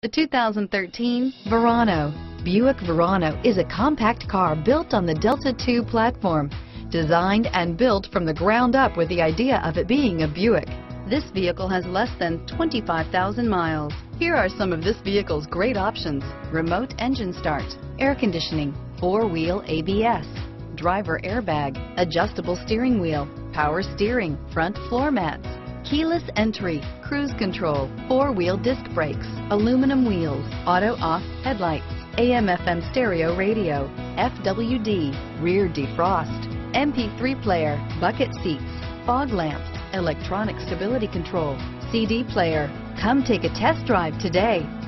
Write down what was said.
The 2013 Verano. Buick Verano is a compact car built on the Delta II platform, designed and built from the ground up with the idea of it being a Buick. This vehicle has less than 25,000 miles. Here are some of this vehicle's great options: remote engine start, air conditioning, four-wheel ABS, driver airbag, adjustable steering wheel, power steering, front floor mats, keyless entry, cruise control, four-wheel disc brakes, aluminum wheels, auto-off headlights, AM/FM stereo radio, FWD, rear defrost, MP3 player, bucket seats, fog lamps, electronic stability control, CD player. Come take a test drive today.